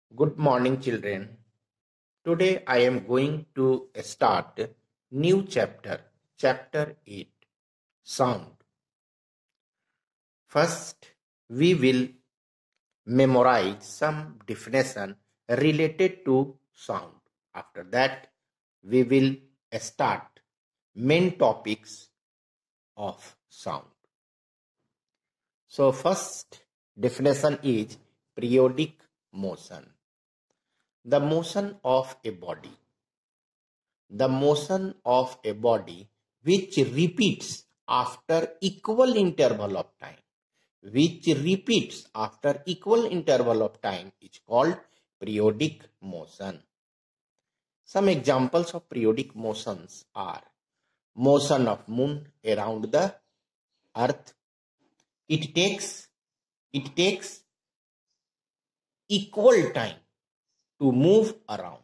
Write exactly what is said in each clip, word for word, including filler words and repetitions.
Good morning, children. Today I am going to start new chapter, chapter eight, sound. First, we will memorize some definition related to sound. After that, we will start main topics of sound. So first definition is periodic motion. The motion of a body. The motion of a body which repeats after equal interval of time. Which repeats after equal interval of time is called periodic motion. Some examples of periodic motions are motion of moon around the earth. It takes, it takes equal time to move around.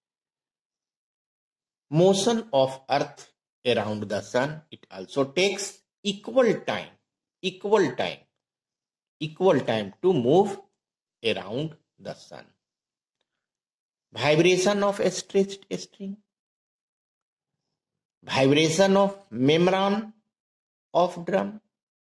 Motion of earth around the sun, it also takes equal time, equal time, equal time to move around the sun. Vibration of a stretched string, vibration of membrane of drum.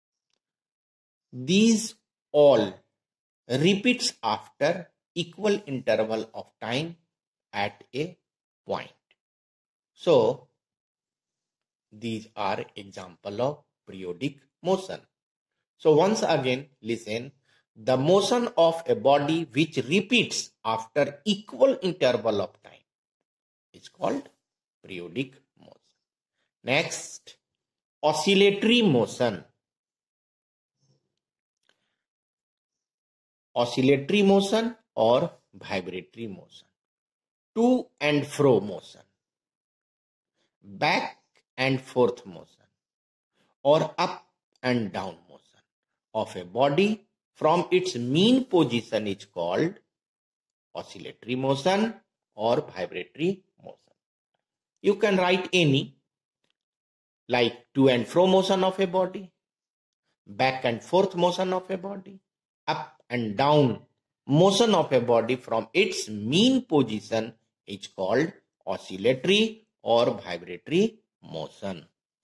These all repeats after equal interval of time at a point. So, these are example of periodic motion. So, once again, listen. The motion of a body which repeats after equal interval of time is called periodic motion. Next, oscillatory motion. Oscillatory motion or vibratory motion. To and fro motion. Back and forth motion or up and down motion of a body from its mean position is called oscillatory motion or vibratory motion. You can write any, like to and fro motion of a body, back and forth motion of a body, up and down motion of a body from its mean position is called oscillatory or vibratory motion.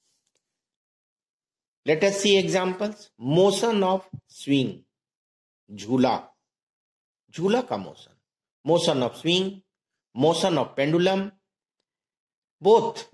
Let us see examples. Motion of swing, झूला, झूला का motion. Motion of swing, motion of pendulum, both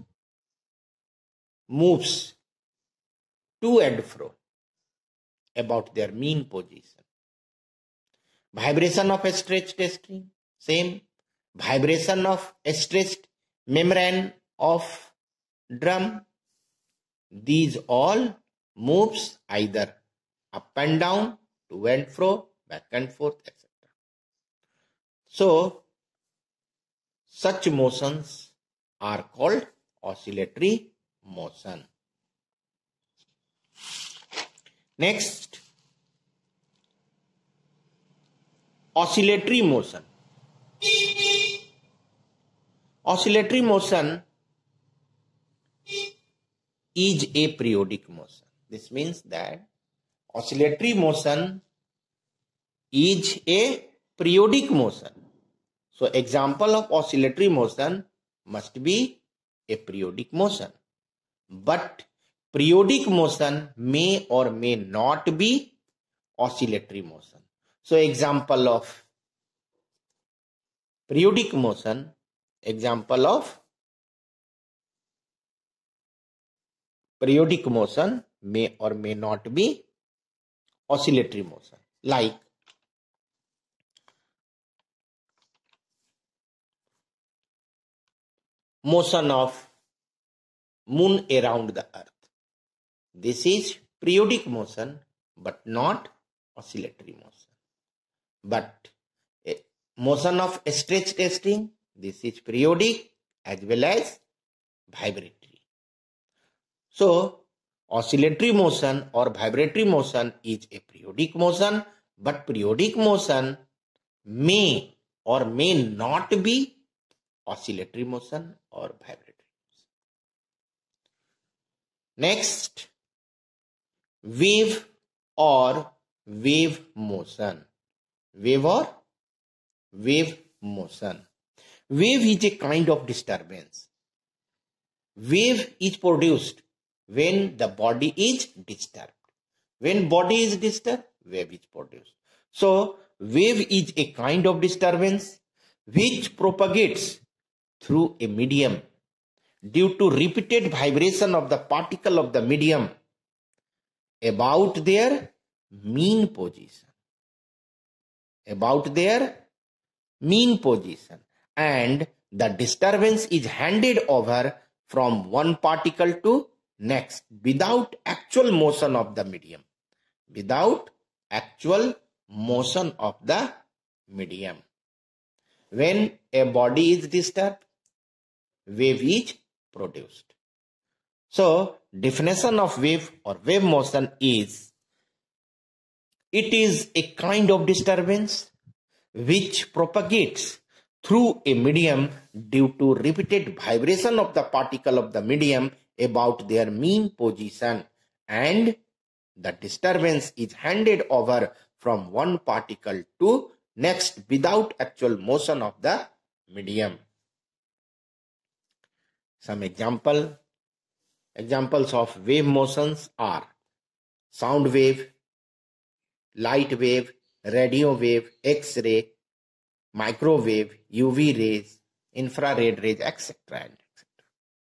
moves to and fro about their mean position. Vibration of a stretched string, same. Vibration of a stretched membrane of drum. These all moves either up and down, to and fro, back and forth, et cetera. So, such motions are called oscillatory motion. Next, oscillatory motion. Oscillatory motion is a periodic motion. This means that oscillatory motion is a periodic motion. So, example of oscillatory motion must be a periodic motion. But periodic motion may or may not be oscillatory motion. So, example of periodic motion, example of periodic motion may or may not be oscillatory motion. Like motion of moon around the earth. This is periodic motion but not oscillatory motion. But a motion of a stretched string, this is periodic as well as vibratory. So, oscillatory motion or vibratory motion is a periodic motion, but periodic motion may or may not be oscillatory motion or vibratory motion. Next, wave or wave motion. Wave or wave motion. Wave is a kind of disturbance. Wave is produced when the body is disturbed. When body is disturbed, wave is produced. So, wave is a kind of disturbance which propagates through a medium due to repeated vibration of the particle of the medium about their mean position. About their mean position. And the disturbance is handed over from one particle to next without actual motion of the medium. Without actual motion of the medium. When a body is disturbed, wave is produced. So, definition of wave or wave motion is, it is a kind of disturbance which propagates through a medium due to repeated vibration of the particle of the medium about their mean position, and the disturbance is handed over from one particle to next without actual motion of the medium. Some example, examples of wave motions are sound wave, light wave, radio wave, X-ray, microwave, U V rays, infrared rays, et cetera and et cetera.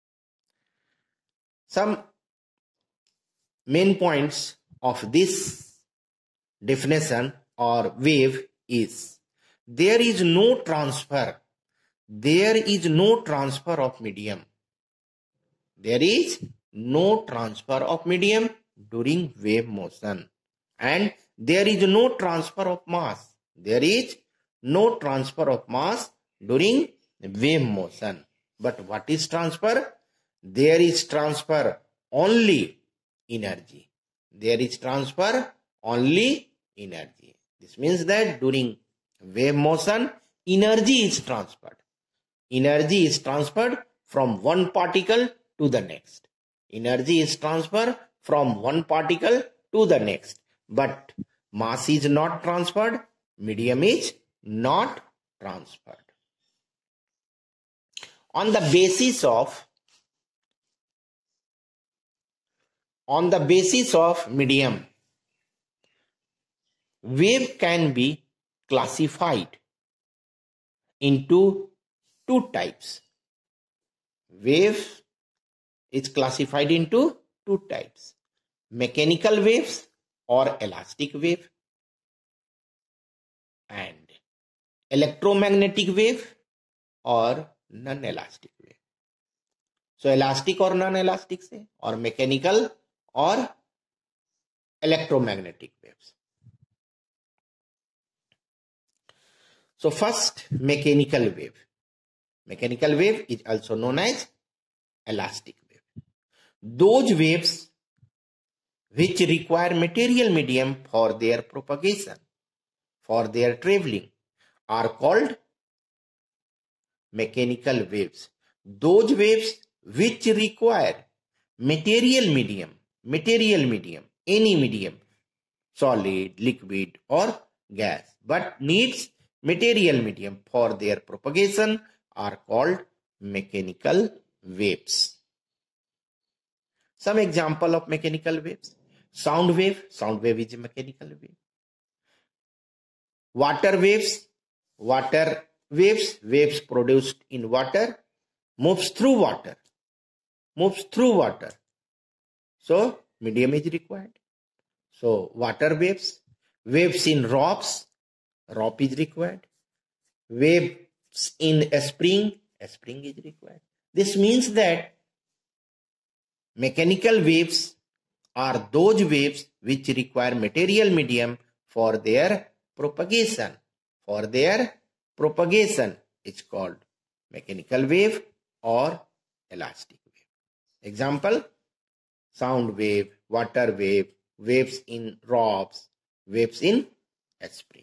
Some main points of this definition or wave is, there is no transfer. There is no transfer of medium. There is no transfer of medium during wave motion. And there is no transfer of mass. There is no transfer of mass during wave motion. But what is transfer? There is transfer only energy. There is transfer only energy. This means that during wave motion, energy is transferred. Energy is transferred from one particle to the next. Energy is transferred from one particle to the next. But mass is not transferred. Medium is not transferred. On the basis of on the basis of medium, wave can be classified into two types. Wave is classified into two types: mechanical waves or elastic wave, and electromagnetic wave or non-elastic wave. So elastic or non-elastic से, or mechanical or electromagnetic waves. So first, mechanical wave. Mechanical wave is also known as elastic wave. Those waves which require material medium for their propagation, for their traveling, are called mechanical waves. Those waves which require material medium, material medium, any medium, solid, liquid or gas, but needs material medium for their propagation, are called mechanical waves. Some example of mechanical waves: sound wave. Sound wave is a mechanical wave. Water waves. Water waves. Waves produced in water, moves through water. Moves through water. So medium is required. So water waves. Waves in ropes. Rope is required. Waves in a spring. A spring is required. This means that mechanical waves are those waves which require material medium for their propagation. For their propagation, it's called mechanical wave or elastic wave. Example: sound wave, water wave, waves in ropes, waves in a spring.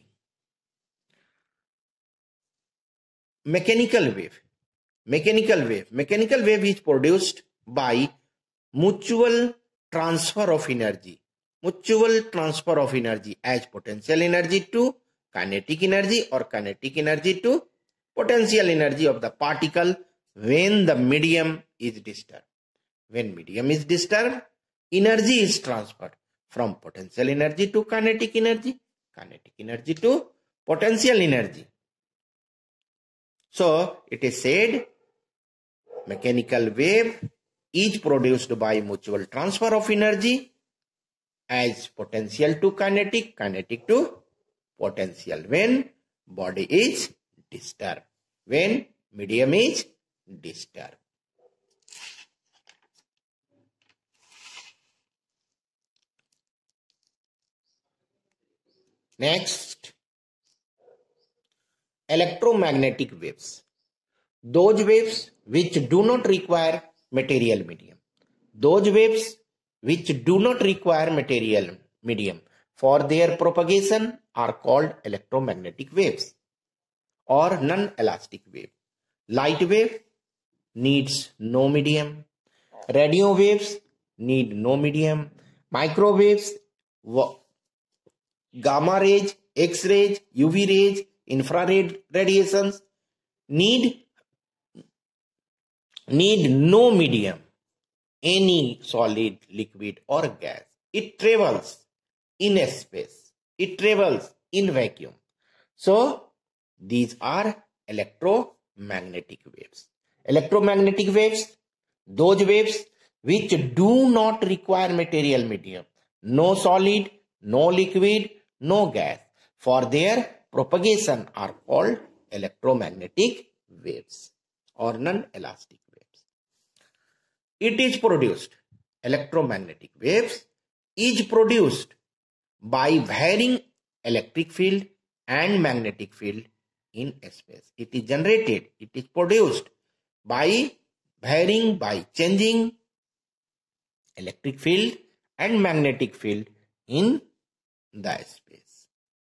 Mechanical wave. Mechanical wave. Mechanical wave is produced by mutual transfer of energy. Mutual transfer of energy as potential energy to kinetic energy or kinetic energy to potential energy of the particle when the medium is disturbed. When medium is disturbed, energy is transferred from potential energy to kinetic energy, kinetic energy to potential energy. So it is said mechanical wave is produced by mutual transfer of energy as potential to kinetic, kinetic to potential when body is disturbed, when medium is disturbed. Next, electromagnetic waves. Those waves which do not require material medium. Those waves which do not require material medium for their propagation are called electromagnetic waves or non-elastic wave. Light wave needs no medium. Radio waves need no medium. Microwaves, gamma rays, X-rays, U V rays, infrared radiations need need no medium, any solid, liquid or gas. It travels in space. It travels in vacuum. So these are electromagnetic waves. Electromagnetic waves, those waves which do not require material medium, no solid, no liquid, no gas. For their propagation are called electromagnetic waves or non-elastic waves. It is produced, electromagnetic waves is produced by varying electric field and magnetic field in space. It is generated, it is produced by varying, by changing electric field and magnetic field in the space.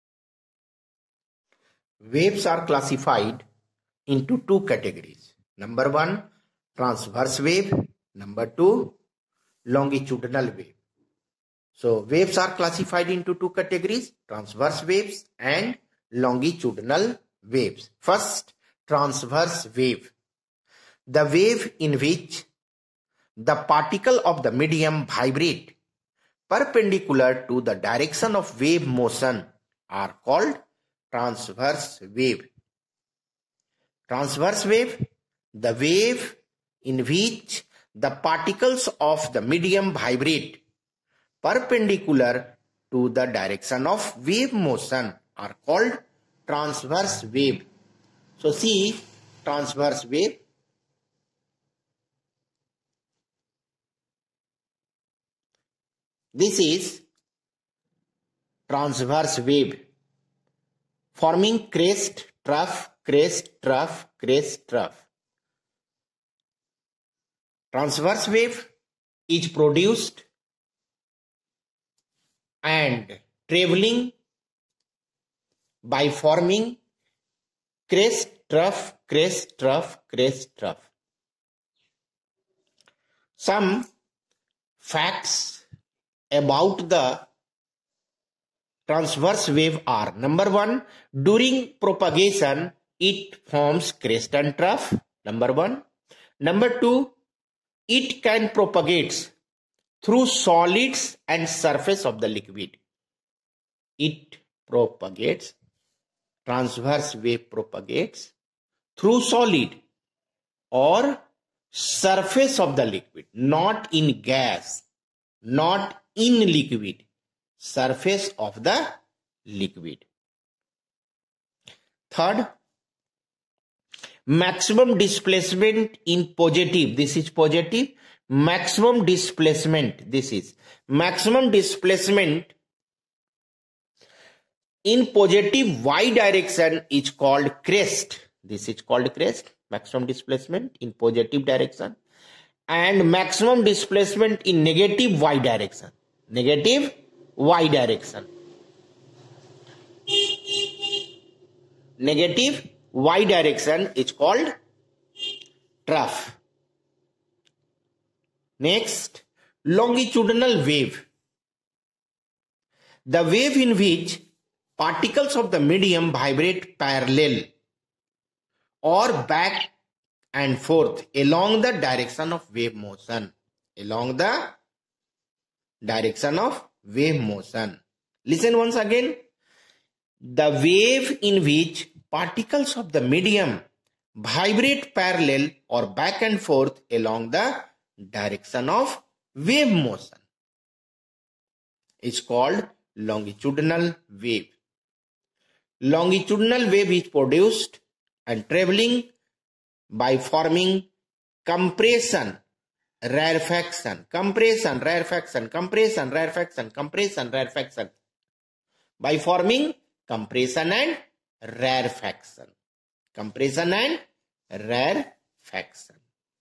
Waves are classified into two categories. Number one, transverse wave. Number two, longitudinal wave. So waves are classified into two categories, transverse waves and longitudinal waves. First, transverse wave. The wave in which the particle of the medium vibrate perpendicular to the direction of wave motion are called transverse wave. Transverse wave, the wave in which the particles of the medium vibrate perpendicular to the direction of wave motion are called transverse wave. So see, transverse wave. This is transverse wave forming crest, trough, crest, trough, crest, trough. Transverse wave is produced and traveling by forming crest, trough, crest, trough, crest, trough. Some facts about the transverse wave are: number one, during propagation it forms crest and trough. Number one. Number two, it can propagate through solids and surface of the liquid. It propagates, transverse wave propagates through solid or surface of the liquid, not in gas, not in liquid, surface of the liquid. Third, maximum displacement in positive, this is positive, maximum displacement, this is maximum displacement in positive y direction is called crest. This is called crest, maximum displacement in positive direction, and maximum displacement in negative y direction, negative y direction, negative y direction is called trough. Next, longitudinal wave. The wave in which particles of the medium vibrate parallel or back and forth along the direction of wave motion. Along the direction of wave motion. Listen once again. The wave in which particles of the medium vibrate parallel or back and forth along the direction of wave motion is called longitudinal wave. Longitudinal wave is produced and traveling by forming compression, rarefaction, compression, rarefaction, compression, rarefaction, compression, rarefaction, by forming compression and rarefaction. Compression and rarefaction.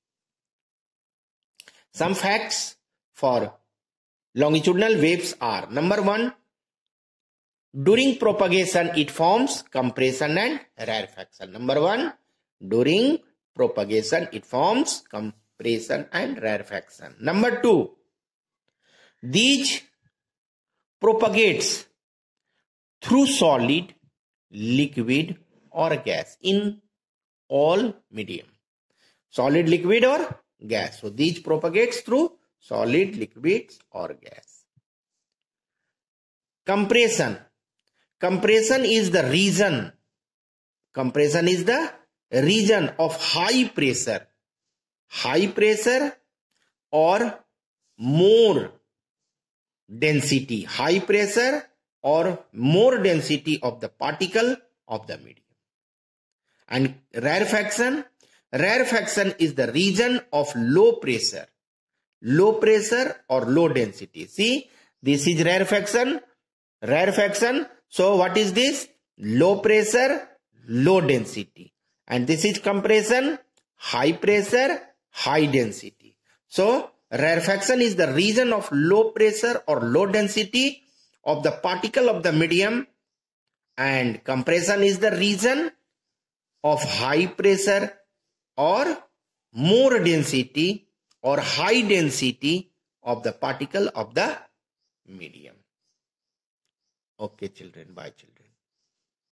Some facts for longitudinal waves are: number one, during propagation it forms compression and rarefaction. Number one, during propagation it forms compression and rarefaction. Number two, these propagates through solid, liquid or gas in all medium. Solid, liquid or gas. So these propagates through solid, liquids or gas. Compression. Compression is the region. Compression is the region of high pressure. High pressure or more density. High pressure or more density of the particle of the medium. And rarefaction. Rarefaction is the region of low pressure. Low pressure or low density. See, this is rarefaction. Rarefaction. So what is this? Low pressure, low density. And this is compression, high pressure, high density. So rarefaction is the region of low pressure or low density of the particle of the medium, and compression is the region of high pressure or more density or high density of the particle of the medium. Okay children, bye children.